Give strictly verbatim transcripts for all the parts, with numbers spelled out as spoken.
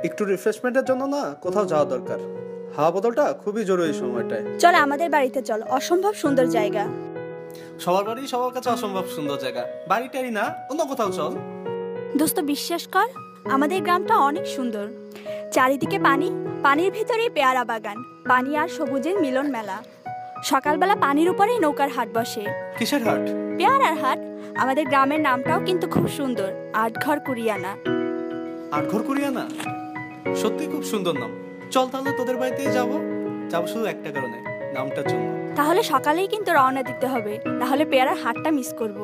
একটু রিফ্রেশমেন্টের জন্য না কোথাও যাওয়া দরকার। হাওয়া বদলটা খুবই জরুরি সময়টায়। চল আমাদের বাড়িতে চল, অসম্ভব সুন্দর জায়গা। সবার বাড়ি সবার কাছে অসম্ভব সুন্দর জায়গা, বাড়িটাই না অন্য কোথাও চল। দোস্ত বিশ্বাস কর, আমাদের গ্রামটা অনেক সুন্দর। চারিদিকে পানি, পানির ভিতরে পেয়ারা বাগান, পানি আর সবুজের মিলন মেলা। সকালবেলা পানির উপরেই নৌকার হাট বসে। কিসের হাট? পেয়ারার হাট। আমাদের গ্রামের নামটাও কিন্তু খুব সুন্দর, আটঘর কুরিয়ানা। আটঘর কুরিয়ানা সত্যি খুব সুন্দর নাম। চল তাহলে তোদের বাড়িতেই যাবো। যাবো শুধু একটা কারণে, নামটার জন্য। তাহলে সকালেই কিন্তু রওনা দিতে হবে, তাহলে পেয়ারার হাটটা মিস করব।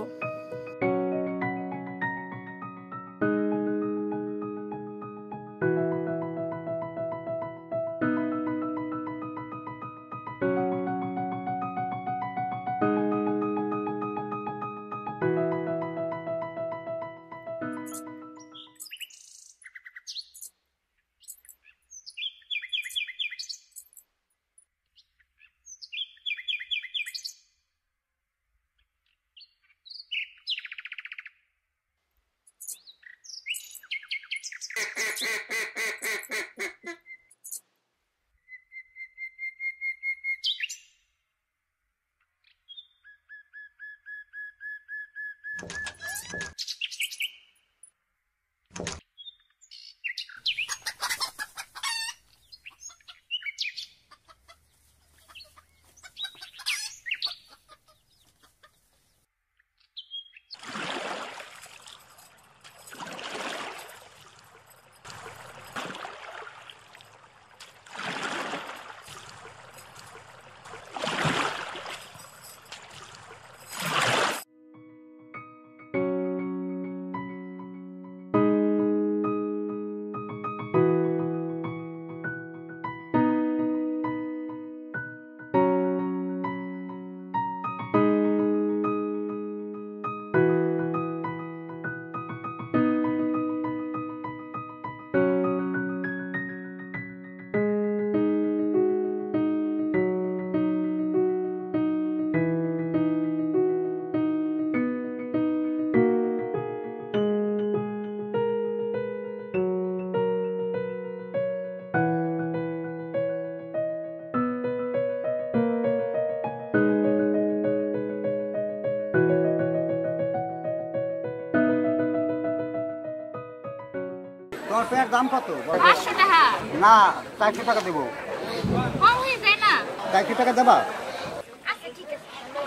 তোমার পেয়ার দাম কত? পাঁচশো টাকা। না, চারশো টাকা দেবো। কম হয়ে যায় না? চারশো টাকা দেবা? আচ্ছা ঠিক আছে।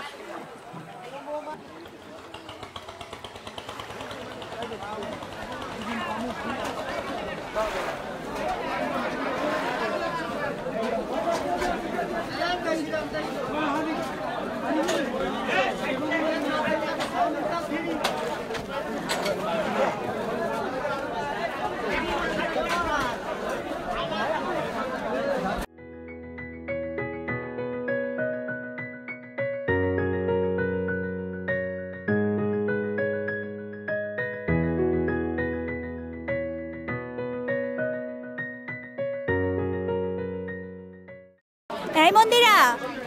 এই মন্দিরা,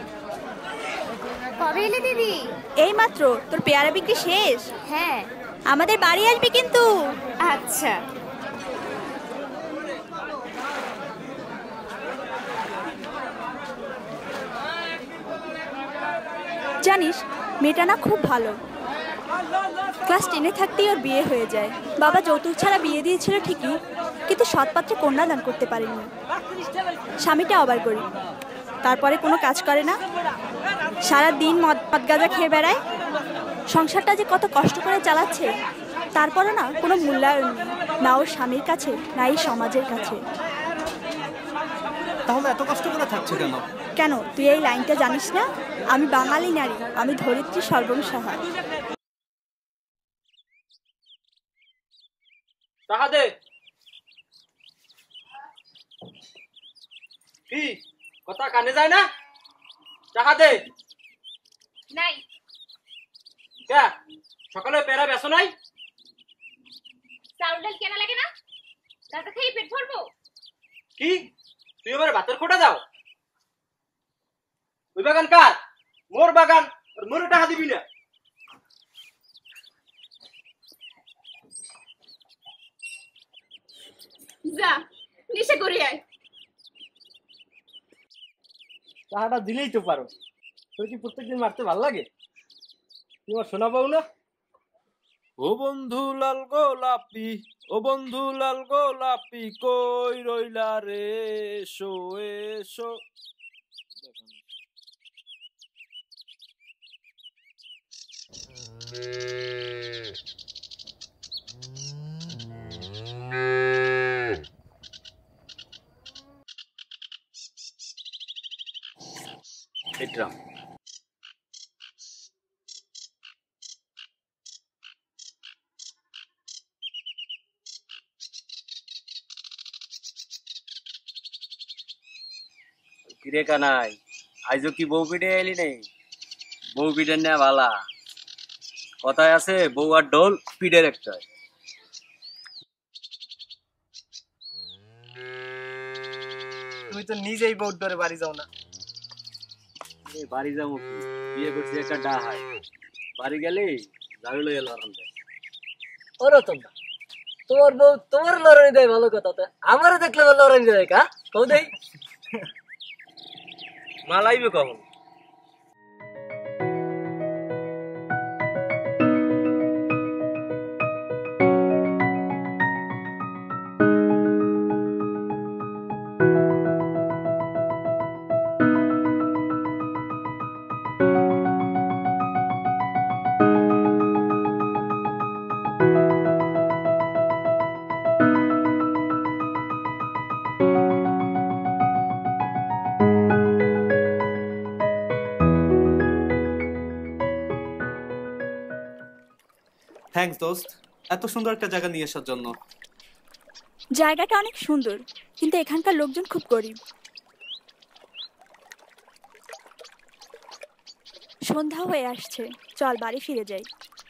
কবে এলে দিদি? এই মাত্র। তোর পেয়ারা বিক্রি শেষ? হ্যাঁ। আমাদের বাড়ি আসবি কিন্তু। আচ্ছা। জানিস মেয়েটা না খুব ভালো। ক্লাস টেনে থাকতেই ওর বিয়ে হয়ে যায়। বাবা যৌতুক ছাড়া বিয়ে দিয়েছিল ঠিকই, কিন্তু সৎপাত্রে কন্যাদান করতে পারেনি। স্বামীটা আবার গরিব, তারপরে কোনো কাজ করে না, সারা দিন মদ মদ গাঁজা খেয়ে বেড়ায়। সংসারটা যে কত কষ্ট করে চালাচ্ছে, তারপরে না কোনো মূল্যায়ন নেই, না ওর স্বামীর কাছে না এই সমাজের কাছে। তাহলে এত কষ্ট করে থাকছে কেন? কেন তুই এই লাইনটা জানিস না? আমি বাঙালি নারী, আমি ধরিত্রী সর্বংসহা। টাকা দে। কি কথা কানে যায় না? টাকা দে। নাই। কে সকালে পেরা বেসো নাই? চাউল ডাল কেনা লাগে না? দাদা খেয়ে পেট ভরবো? কি তুই আমার ভাতের খোটা দাও? ওই বাগান কার? মোর বাগান। মোর টাকা দিবি না। যা নিশা করে আয়। টাকাটা দিলেই তো পারো। তোর কি প্রত্যেকদিন মারতে ভালো লাগে? তুই আমার শোনা পাও না? ও বন্ধু লাল গোলাপি, ও বন্ধু লাল গোলাপি, কই রইলা রে, এসো এসো। এটা কিরে কানাই, আইজো কি বউ পিঠে এলি নেই? বউ পিঠে নেওয়া ভালা। কথায় আছে বউ আর ঢোল পিঠের একটা। তুমি তো নিজেই বউর ধরে বাড়ি যাও না। বাড়ি যাবো কি, বিয়ে করছি একটা ডা হয়, বাড়ি গেলে ঝাড়ু লইয়া লড়ান দেয়। ওরা তো না, তোমার বউ তোমার লড়াই দেয় ভালো কথা, তো আমারও দেখলে লড়াই দেয় কা কও দেই। মালাইবে কখন? থ্যাঙ্কস দোস্ত, এত সুন্দর একটা জায়গা নিয়ে আসার জন্য। জায়গাটা অনেক সুন্দর, কিন্তু এখানকার লোকজন খুব গরিব। সন্ধ্যা হয়ে আসছে, চল বাড়ি ফিরে যাই।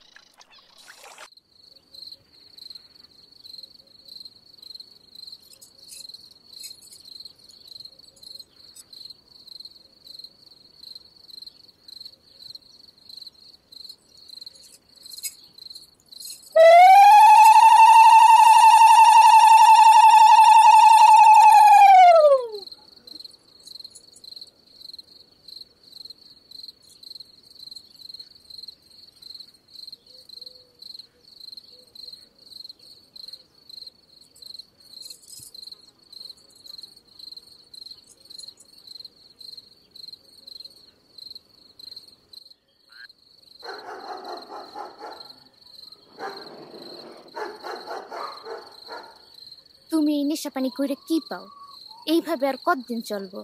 তুমি এই নেশা পানি করে কি পাও? এইভাবে আর কতদিন চলবো?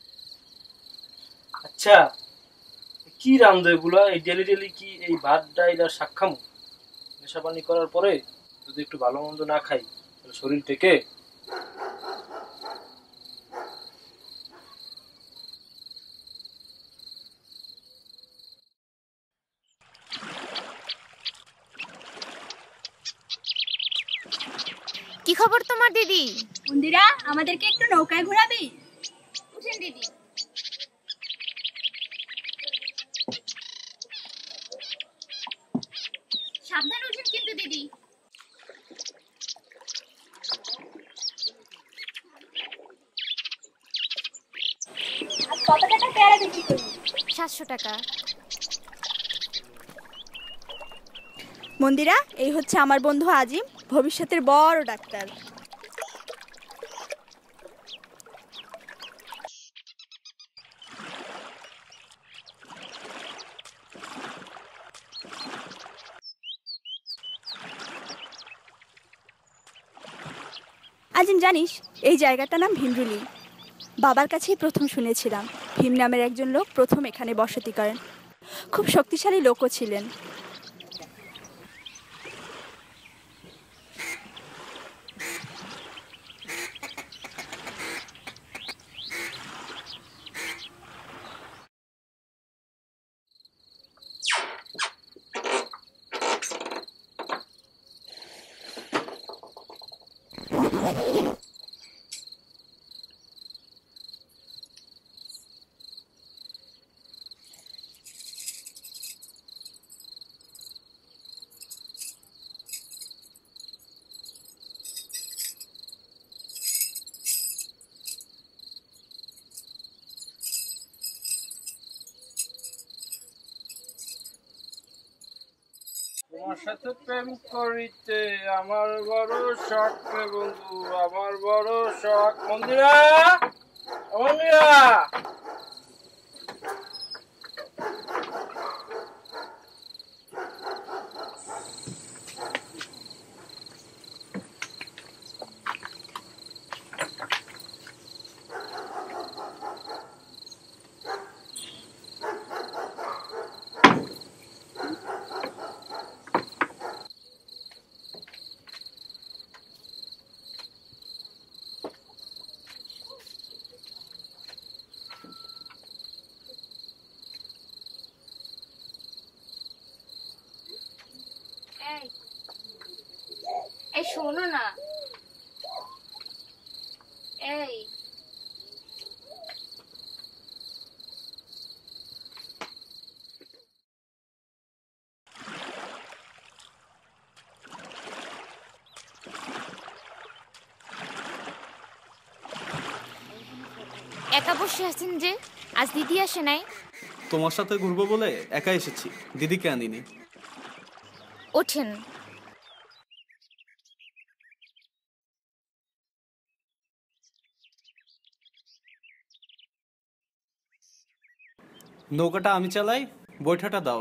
আচ্ছা, কি রান্ধো এগুলা? এই ডেলি ডেলি কি এই ভাত ডাইল আর শাক খামো? নেশা পানি করার পরে যদি একটু ভালো মন্দ না খাই তাহলে শরীর থেকে। কি খবর তোমার দিদি? মন্দিরা, আমাদেরকে একটু নৌকায় ঘোরাবি? উঠেন দিদি। সাবধানে উঠেন কিন্তু দিদি। কত টাকা পেয়ারা বিক্রি করবি? সাতশো টাকা। মন্দিরা, এই হচ্ছে আমার বন্ধু আজিম, ভবিষ্যতের বড় ডাক্তার। আজিম, জানিস এই জায়গাটার নাম ভীমরুলি? বাবার কাছেই প্রথম শুনেছিলাম ভীম নামের একজন লোক প্রথম এখানে বসতি করেন। খুব শক্তিশালী লোকও ছিলেন। সাথে প্রেম করিতে আমার বড় শখ রে বন্ধু, আমার বড় শখ। মন্দিরা, মন্দিরা, এই শোনো না, এই একা বসে আছেন যে? আজ দিদি আসে নাই? তোমার সাথে ঘুরবো বলে একা এসেছি, দিদিকে আনিনি। ওঠেন। নৌকাটা আমি চালাই, বৈঠাটা দাও।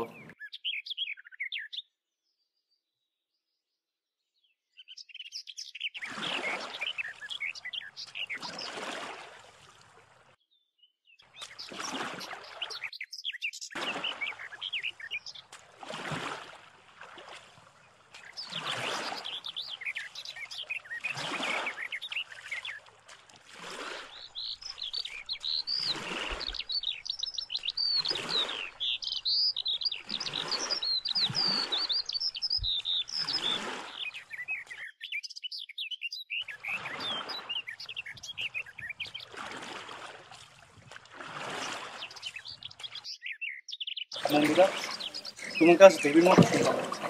মন্দিরা, তোমার কাছে দেবীর মতো সুন্দর লাগছে।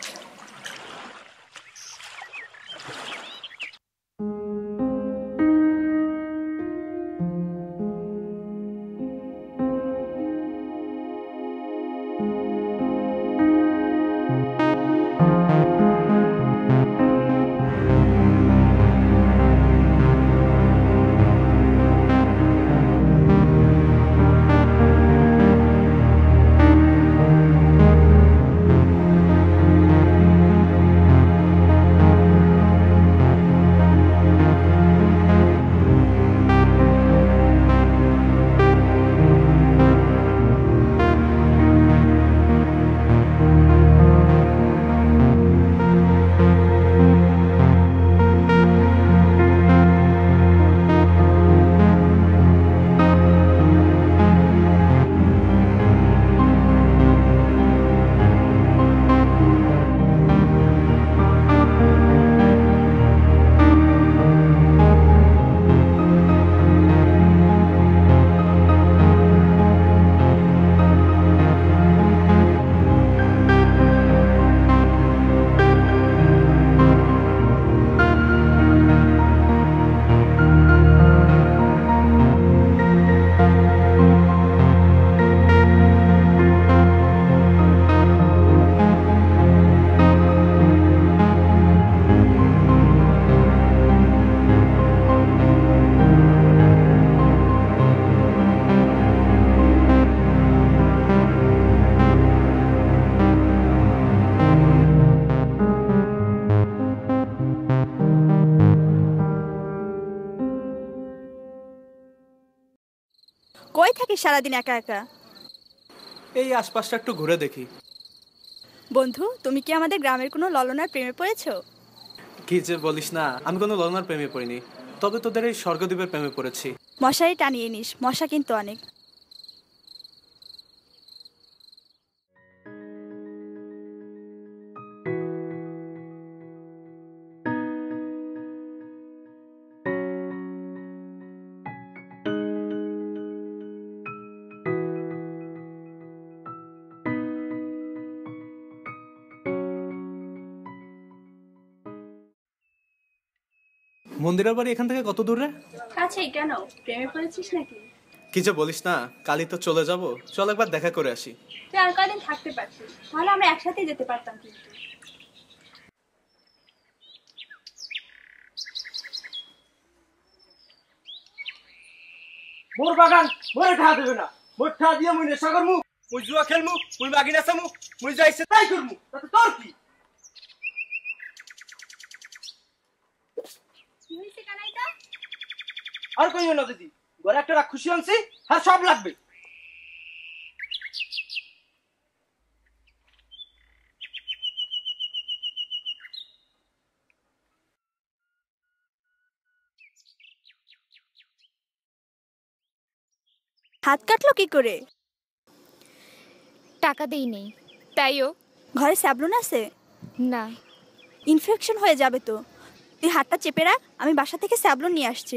কই থাকিস সারাদিন একা একা? এই আশপাশটা একটু ঘুরে দেখি। বন্ধু, তুমি কি আমাদের গ্রামের কোনো ললনার প্রেমে পড়েছো? কি যে বলিস না, আমি কোনো ললনার প্রেমে পড়িনি, তবে তোদের এই স্বর্গদ্বীপের প্রেমে পড়েছি। মশারি টানিয়ে নিস, মশা কিন্তু অনেক। মন্দিরের বাড়ি এখান থেকে কত দূরে? কাছেই। কেন, প্রেমে পড়েছিস নাকি? কি যে বলিস না, কালই তো চলে যাব, চল একবার দেখা করে আসি। তুই আর কদিন থাকতে পারছিস, তাহলে আমরা একসাথেই যেতে পারতাম। কিন্তু মোর বাগান মোরে ঠা দেবে না। মোর ঠা দিয়ে মুই নেশা করমু, মুই জুয়া খেলমু, মুই বাগি নাচামু, মুই যাইছে তাই করমু, তাতে তোর কি? আর কইও না দিদি, ঘরে একটা রাখ খুশি আনছি, আর সব লাগবে। হাত কাটলো কি করে? টাকা দেই নেই, তাইও। ঘরে স্যাবলুন আছে? না। ইনফেকশন হয়ে যাবে তো। তুই হাতটা চেপে রাখ, আমি বাসা থেকে স্যাবলুন নিয়ে আসছি।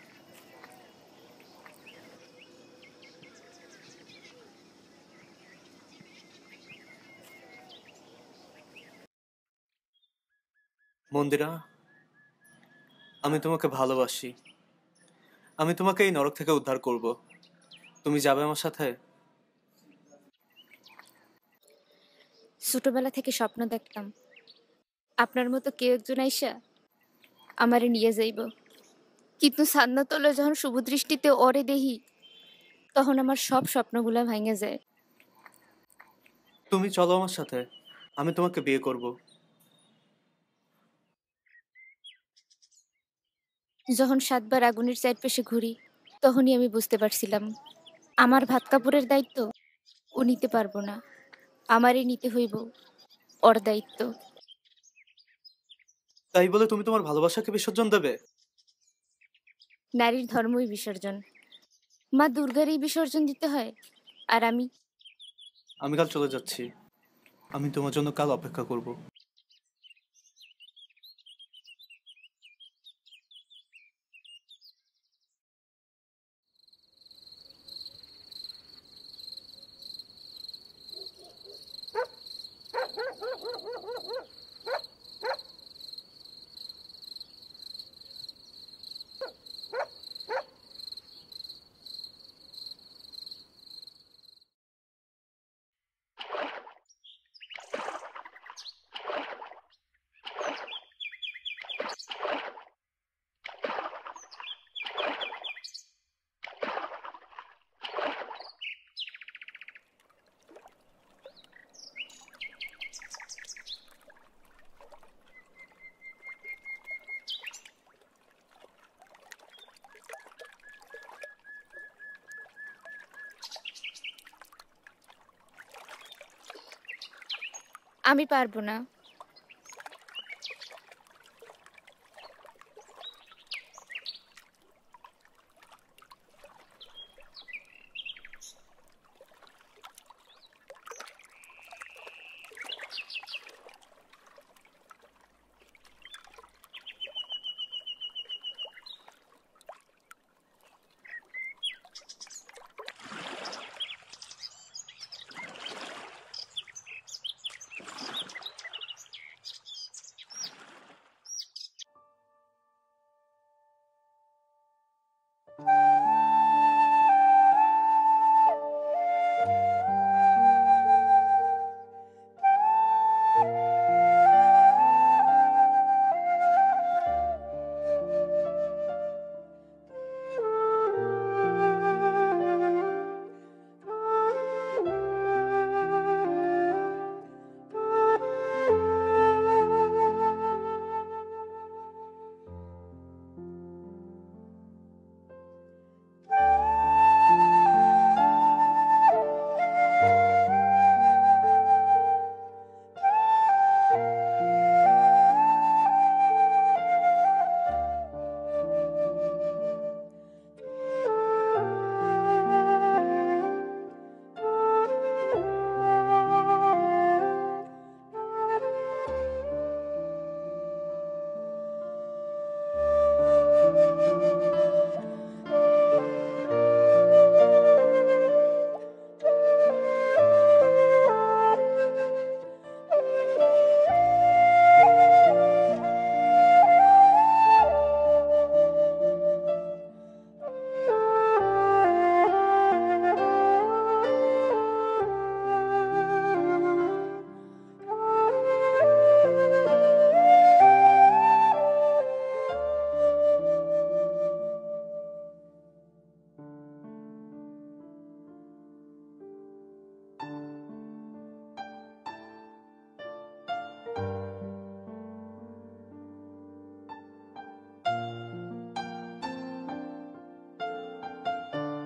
মন্দিরা, আমি তোমাকে ভালোবাসি। আমি তোমাকে এই নরক থেকে উদ্ধার করব। তুমি যাবে আমার সাথে? ছোটবেলা থেকে স্বপ্ন দেখতাম আপনার মতো কেউ একজন আইসা আমারে নিয়ে যাইব, কিন্তু সান্না তোলে যখন শুভ দৃষ্টিতে ওরে দেহি, তখন আমার সব স্বপ্নগুলা ভাঙে যায়। তুমি চলো আমার সাথে, আমি তোমাকে বিয়ে করব। যখন সাতবার আগুনের চারপাশে ঘুরি, তখনই আমি বুঝতে পারছিলাম আমার ভাত কাপড়ের দায়িত্ব ও নিতে পারবো না, আমারই নিতে হইব ওর দায়িত্ব। তাই বলে তুমি তোমার ভালোবাসাকে বিসর্জন দেবে? নারীর ধর্মই বিসর্জন, মা দুর্গারই বিসর্জন দিতে হয়। আর আমি আমি কাল চলে যাচ্ছি, আমি তোমার জন্য কাল অপেক্ষা করব। আমি পারবো না।